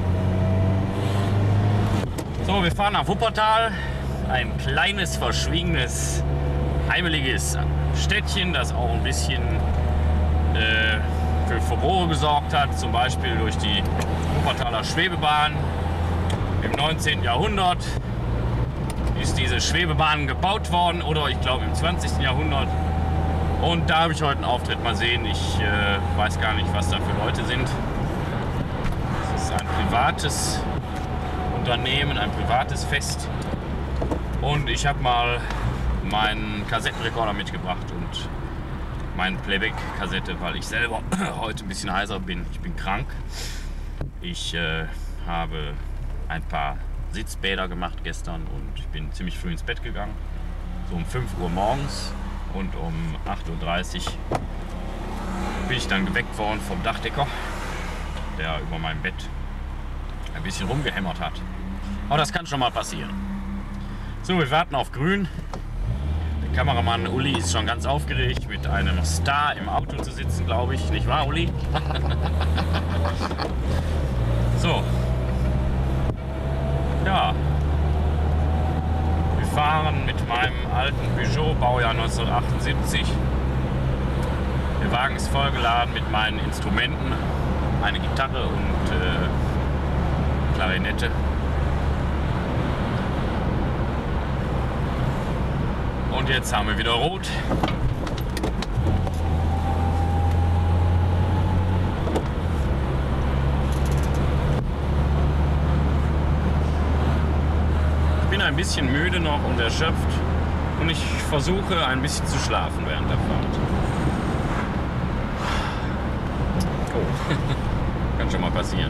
So, wir fahren nach Wuppertal. Ein kleines, verschwiegenes, heimeliges Städtchen, das auch ein bisschen für Furore gesorgt hat. Zum Beispiel durch die Wuppertaler Schwebebahn. Im 19. Jahrhundert ist diese Schwebebahn gebaut worden, oder ich glaube im 20. Jahrhundert. Und da habe ich heute einen Auftritt. Mal sehen, ich weiß gar nicht, was da für Leute sind. Es ist ein privates Unternehmen, ein privates Fest. Und ich habe mal meinen Kassettenrekorder mitgebracht und meine Playback-Kassette, weil ich selber heute ein bisschen heiser bin. Ich bin krank. Ich habe ein paar Sitzbäder gemacht gestern und ich bin ziemlich früh ins Bett gegangen. So um 5 Uhr morgens. Und um 8:30 Uhr bin ich dann geweckt worden vom Dachdecker, der über meinem Bett ein bisschen rumgehämmert hat. Aber das kann schon mal passieren. So, wir warten auf grün. Der Kameramann Uli ist schon ganz aufgeregt, mit einem Star im Auto zu sitzen, glaube ich. Nicht wahr, Uli? So. Ja. Wir fahren mit meinem alten Peugeot, Baujahr 1978. Der Wagen ist vollgeladen mit meinen Instrumenten, eine Gitarre und Klarinette. Und jetzt haben wir wieder rot. Ich bin ein bisschen müde noch und erschöpft und ich versuche ein bisschen zu schlafen während der Fahrt. Oh, kann schon mal passieren.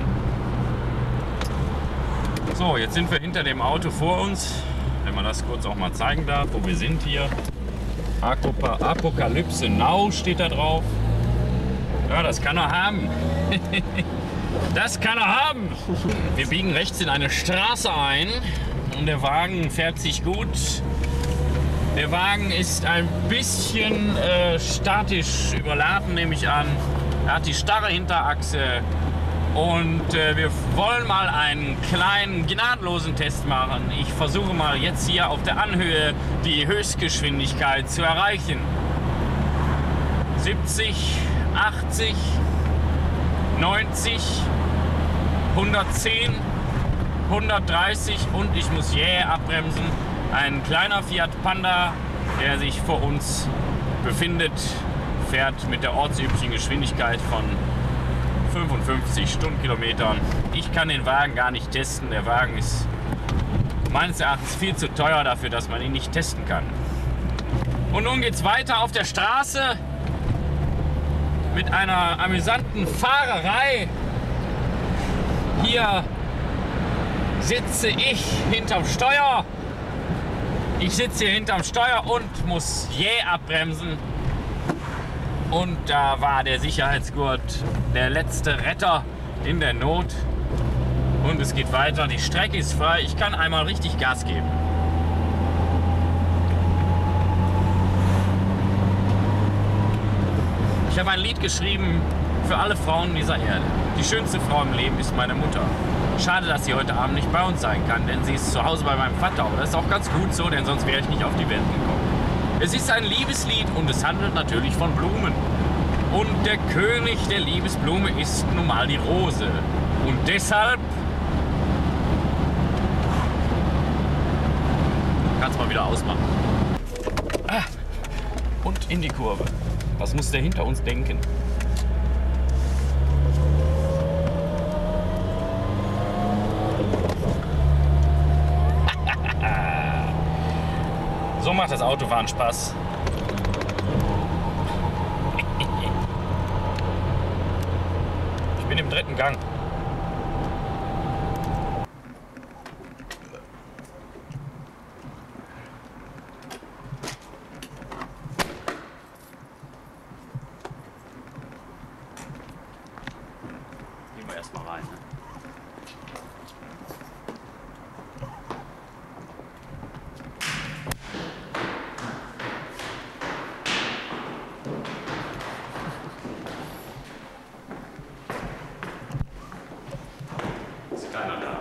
So, jetzt sind wir hinter dem Auto vor uns, wenn man das kurz auch mal zeigen darf, wo wir sind hier. Apokalypse Now steht da drauf. Ja, das kann er haben. Das kann er haben. Wir biegen rechts in eine Straße ein. Und der Wagen fährt sich gut. Der Wagen ist ein bisschen statisch überladen, nehme ich an. Er hat die starre Hinterachse. Und wir wollen mal einen kleinen, gnadenlosen Test machen. Ich versuche mal jetzt hier auf der Anhöhe die Höchstgeschwindigkeit zu erreichen. 70, 80, 90, 110. 130 und ich muss jäh abbremsen. Ein kleiner Fiat Panda, der sich vor uns befindet, fährt mit der ortsüblichen Geschwindigkeit von 55 Stundenkilometern. Ich kann den Wagen gar nicht testen. Der Wagen ist meines Erachtens viel zu teuer dafür, dass man ihn nicht testen kann. Und nun geht es weiter auf der Straße mit einer amüsanten Fahrerei. Hier sitze ich hinterm Steuer. Ich sitze hier hinterm Steuer und muss jäh abbremsen. Und da war der Sicherheitsgurt der letzte Retter in der Not. Und es geht weiter. Die Strecke ist frei. Ich kann einmal richtig Gas geben. Ich habe ein Lied geschrieben für alle Frauen dieser Erde. Die schönste Frau im Leben ist meine Mutter. Schade, dass sie heute Abend nicht bei uns sein kann, denn sie ist zu Hause bei meinem Vater. Aber das ist auch ganz gut so, denn sonst wäre ich nicht auf die Welt gekommen. Es ist ein Liebeslied und es handelt natürlich von Blumen. Und der König der Liebesblume ist nun mal die Rose. Und deshalb... Kannst mal wieder ausmachen. Und in die Kurve. Was muss der hinter uns denken? So macht das Autofahren Spaß. Ich bin im 3. Gang. Gehen wir erstmal rein. Ne? keiner da.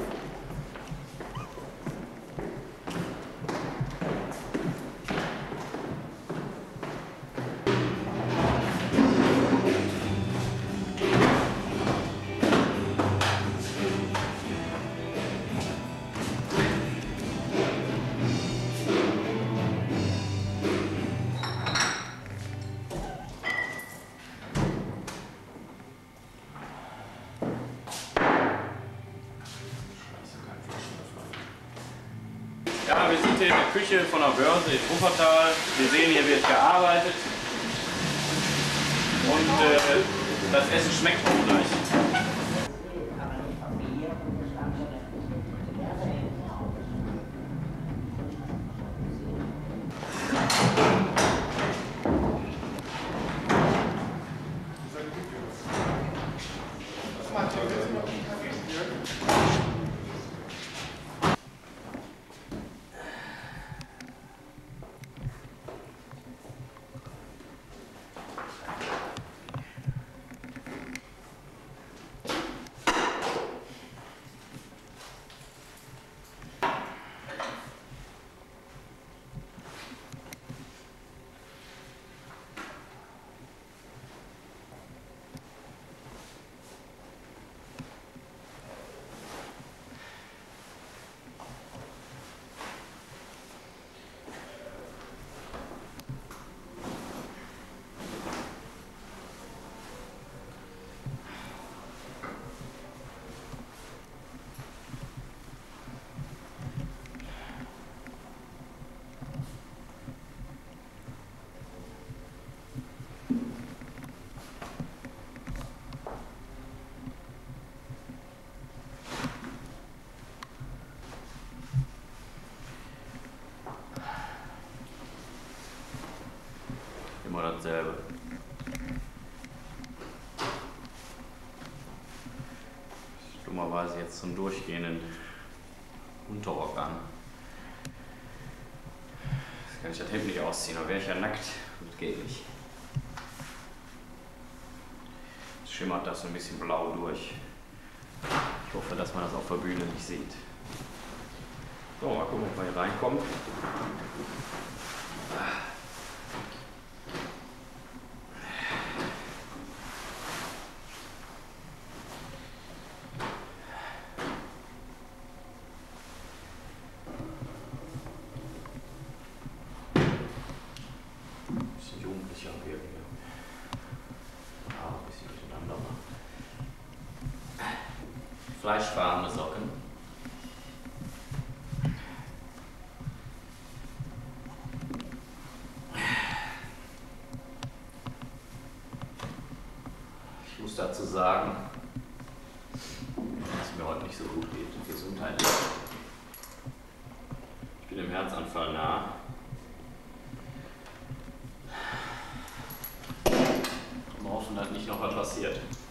Ja, wir sind hier in der Küche von der Börse in Wuppertal. Wir sehen, hier wird gearbeitet und das Essen schmeckt auch gleich. Immer dasselbe. Dummerweise jetzt zum durchgehenden Unterrock an. Jetzt kann ich das Hemd nicht ausziehen, aber wäre ich ja nackt. Das geht nicht. Jetzt schimmert das so ein bisschen blau durch. Ich hoffe, dass man das auf der Bühne nicht sieht. So, mal gucken, ob man hier reinkommt. Jugendlicher wirken. Ein bisschen durcheinander machen. Fleischfarbene Socken. Ich muss dazu sagen, dass es mir heute nicht so gut geht. Gesundheitlich. Ich bin dem Herzanfall nah. Und hoffen, dass nicht noch was passiert.